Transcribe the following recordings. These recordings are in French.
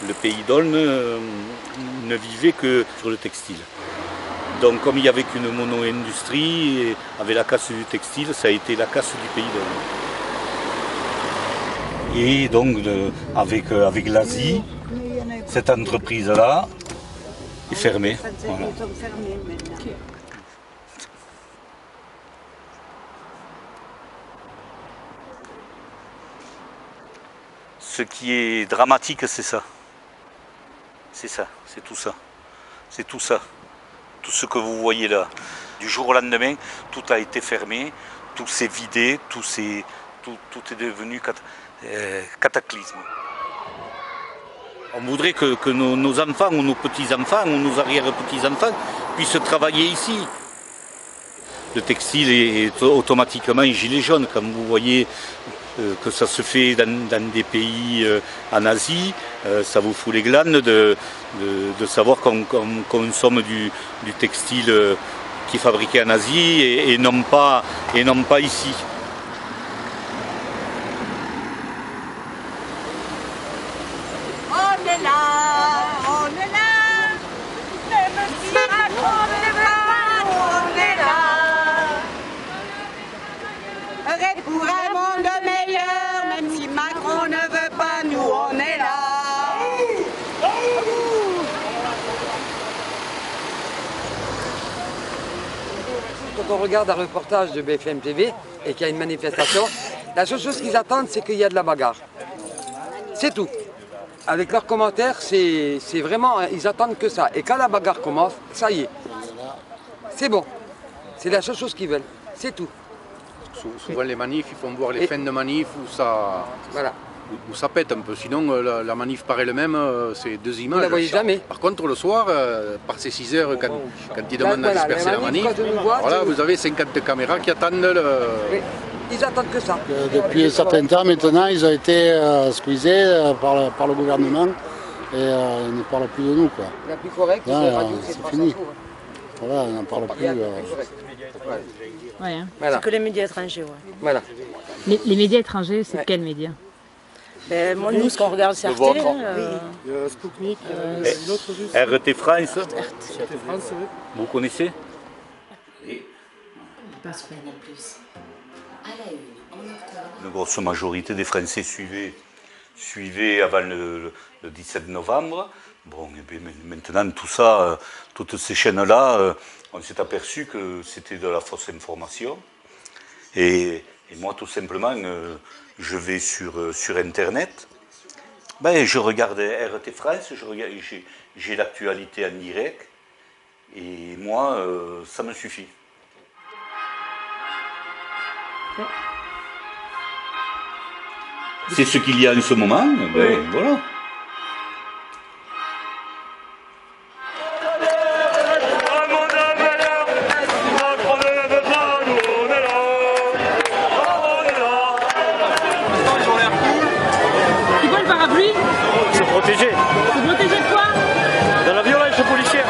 le pays d'Aulne ne vivait que sur le textile. Donc comme il n'y avait qu'une mono-industrie, et avec la casse du textile, ça a été la casse du pays d'Aulne. Et donc avec l'Asie, cette entreprise-là est fermée. Voilà. Ce qui est dramatique, c'est ça. C'est ça, c'est tout ça. C'est tout ça. Tout ce que vous voyez là. Du jour au lendemain, tout a été fermé, tout s'est vidé, tout est devenu cataclysme. On voudrait que nos enfants ou nos petits-enfants ou nos arrière-petits-enfants puissent travailler ici. Le textile est automatiquement gilet jaune, comme vous voyez que ça se fait dans des pays en Asie, ça vous fout les glanes de savoir qu'on consomme du textile qui est fabriqué en Asie et non pas ici. On est là, même si Macron ne veut pas, on est là. Pour un monde meilleur, même si Macron ne veut pas, nous on est là. Quand on regarde un reportage de BFM TV et qu'il y a une manifestation, la seule chose qu'ils attendent, c'est qu'il y a de la bagarre. C'est tout. Avec leurs commentaires, c'est vraiment, ils attendent que ça. Et quand la bagarre commence, ça y est. C'est bon. C'est la seule chose qu'ils veulent. C'est tout. Souvent les manifs, ils font voir les fins de manif où ça, voilà. où ça pète un peu. Sinon, la manif paraît le même, c'est deux images. Vous la voyez jamais. Par contre, le soir, par ces 6 heures, quand ils demandent Voilà, à disperser la manif, voilà, vous avez 50 caméras qui attendent le... Oui. Ils attendent que ça. Depuis un certain temps maintenant, ils ont été squeezés par le gouvernement et ils ne parlent plus de nous, quoi. La plus correcte, c'est fini. Voilà, on n'en parle plus. Ouais, hein. Voilà. C'est que les médias étrangers, ouais. Voilà. Les médias étrangers, c'est quels médias? Ben, moi, nous, ce qu'on regarde, c'est Arte. Oui. Il y a Spoutnik, une autre russe. RT France, RT France, oui. vous connaissez? Une grosse majorité des Français suivaient avant le 17 novembre. Bon, et bien maintenant, tout ça, toutes ces chaînes-là, on s'est aperçu que c'était de la fausse information. Et moi, tout simplement, je vais sur Internet, je regarde RT France, j'ai l'actualité en direct, et moi, ça me suffit. C'est ce qu'il y a en ce moment, voilà. C'est quoi le parapluie? Se protéger Se protéger de quoi? de la violence policière.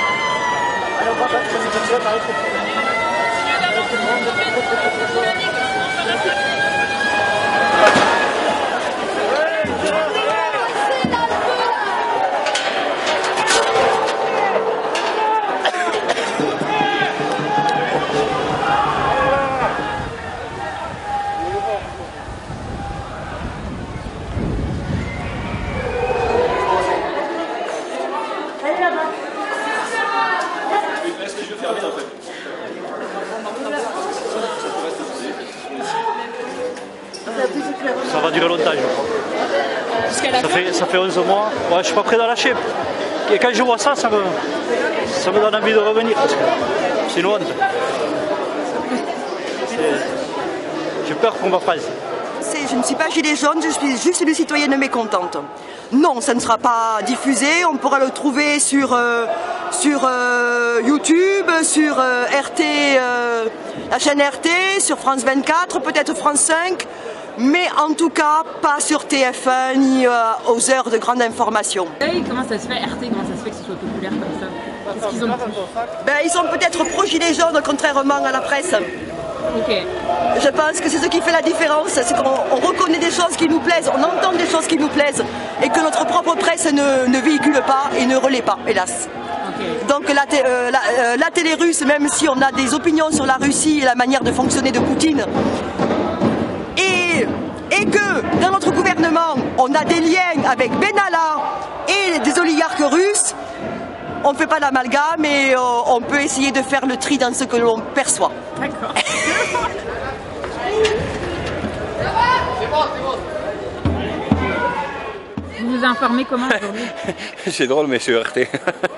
Ça va durer longtemps, je crois. Ça fait 11 mois. Ouais, je suis pas prêt d'en lâcher. Et quand je vois ça, ça me donne envie de revenir. C'est une honte. J'ai peur pour ma France. Je ne suis pas gilet jaune, je suis juste une citoyenne mécontente. Non, ça ne sera pas diffusé, on pourra le trouver sur YouTube, sur RT, la chaîne RT, sur France 24, peut-être France 5, mais en tout cas pas sur TF1 ni aux heures de grande information. Et comment ça se fait RT, comment ça se fait que ce soit populaire comme ça? Qu'est-ce qu'ils ont de plus? Ils sont peut-être pro-gilets jaunes contrairement à la presse. Ok. Je pense que c'est ce qui fait la différence, c'est qu'on reconnaît des choses qui nous plaisent, on entend des choses qui nous plaisent et que notre propre presse ne véhicule pas et ne relaie pas, hélas. Ok. Donc la télé russe, même si on a des opinions sur la Russie et la manière de fonctionner de Poutine, et que dans notre gouvernement, on a des liens avec Benalla et des oligarques russes, on ne fait pas d'amalgame mais on peut essayer de faire le tri dans ce que l'on perçoit. D'accord. Vous vous informez comment aujourd'hui? C'est drôle, mais c'est RT.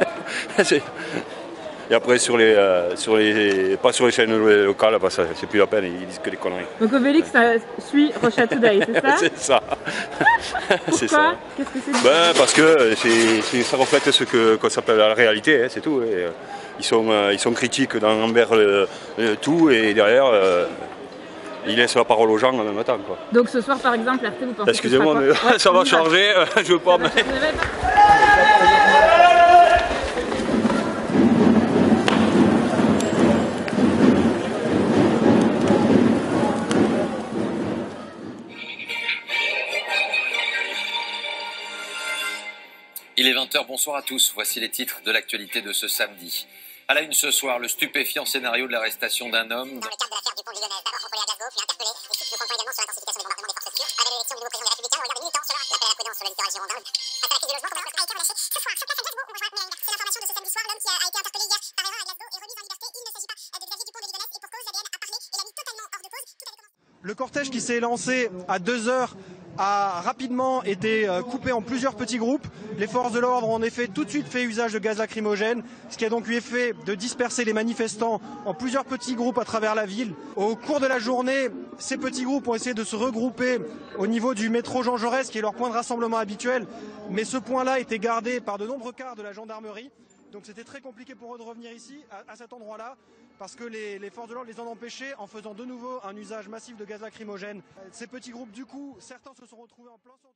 Et après, pas sur les chaînes locales, bah, c'est plus la peine, ils disent que des conneries. Donc Obélix, ça suit Russia Today, c'est ça? C'est ça. Pourquoi? Ça. Qu'est-ce que c'est? Ben, parce que ça reflète ce qu'on s'appelle la réalité, hein, c'est tout. Et, ils sont critiques envers tout et derrière, ils laissent la parole aux gens en même temps. Quoi. Donc ce soir, par exemple, RT, vous pensez Excusez-moi, que mais ce sera quoi? ça va changer, je veux pas. Mais... Il est 20h, bonsoir à tous. Voici les titres de l'actualité de ce samedi. À la une ce soir, le stupéfiant scénario de l'arrestation d'un homme. Dans le cadre de l'affaire du pont de Lyonnaise, d'abord contrôlé à Glasgow, puis interpellé. Nous comptons également sur l'intensification des bombardements des forces turques. Avec l'élection du nouveau président des Républicains, on regarde les militants sur l'appel à la prudence sur le littoral girondin. Face à la crise du logement, comment a été relâché ce soir sur place à Glasgow. On rejoint Mélanie. C'est l'information de ce samedi soir. L'homme qui a été interpellé hier par erreur à Glasgow est remis en liberté. Il ne s'agit pas de Xavier Dupont de Ligonnès et pour cause, l'ADN a parlé et l'a mis totalement hors de cause. Tout avait commencé. Le cortège qui s'est lancé à 2 heures a rapidement été coupé en plusieurs petits groupes. Les forces de l'ordre ont en effet tout de suite fait usage de gaz lacrymogène, ce qui a donc eu effet de disperser les manifestants en plusieurs petits groupes à travers la ville. Au cours de la journée, ces petits groupes ont essayé de se regrouper au niveau du métro Jean Jaurès, qui est leur point de rassemblement habituel, mais ce point-là était gardé par de nombreux cars de la gendarmerie. Donc c'était très compliqué pour eux de revenir ici, à cet endroit-là, parce que les forces de l'ordre les ont empêchés en faisant de nouveau un usage massif de gaz lacrymogène. Ces petits groupes, du coup, certains se sont retrouvés en plein centre.